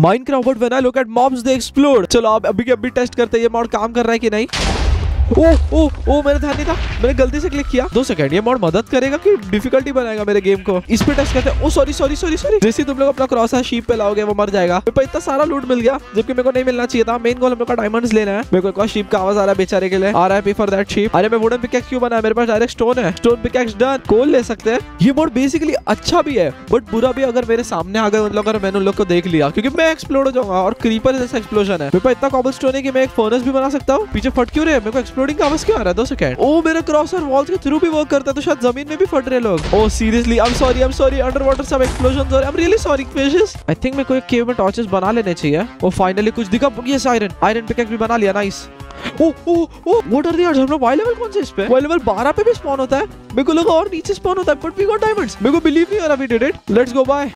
Minecraft when I look at mobs they explode। चलो अब अभी के अभी टेस्ट करते हैं ये मॉड काम कर रहा है कि नहीं। ओ ओ ओ मेरा ध्यान नहीं था, मैंने गलती से क्लिक किया। 2 सेकंड, ये मॉड मदद करेगा कि डिफिकल्टी बनाएगा मेरे गेम को? इस पे टेस्ट करते हैं। Oh sorry sorry sorry sorry. जैसे तुम लोग अपना क्रॉस शीप पे लाओगे वो मर जाएगा। मेरे को इतना सारा लूट मिल गया जबकि मेरे को नहीं मिलना चाहिए था। मेन गोल हम लोग का डायमंड्स लेना है। मेरे को एक और शीप का आवाज आ रहा है बेचारे के लिए। RIP for that sheep. अरे मैं वुडन पिकैक्स क्यों बनाया? मेरे पास डायरेक्ट स्टोन है। Stone pickaxe done. कोल ले सकते हैं। ये मोड बेसिकली अच्छा भी है बट बुरा भी। अगर मेरे सामने आ गए उन लोग, अगर मैंने उन लोग को देख लिया, क्योंकि मैं एक्सप्लोड हो जाऊंगा और क्रीपर जैसा एक्सप्लोजन है। मेरे पास इतना कॉबलस्टोन है कि मैं एक फर्नेस भी बना सकता हूँ। पीछे फट क्यों रहे? मेरे को एक्सप्लोडिंग का आवाज क्यों आ रहा है? 2 सेकंड। ओ मेरा क्रॉसर वॉल्स के थ्रू भी वर्क करता है तो शायद जमीन में भी फट रहे लोग। Oh seriously I am sorry under water सब एक्सप्लोजंस हो रहे हैं। I am really sorry fishes. I think मेरे को एक केव में टॉर्चेस बना लेने चाहिए। ओ फाइनली कुछ दिखा। यस आयरन पिकैक्स भी बना लिया। Nice. Oh oh oh what are the हम लोग वाई लेवल कौन से इस पे? वाई लेवल 12 पे भी स्पॉन होता है। मेरे को लगा और नीचे स्पॉन होता है बट वी गॉट डायमंड्स। मेरे को बिलीव नहीं हो रहा we did it. Let's go bye.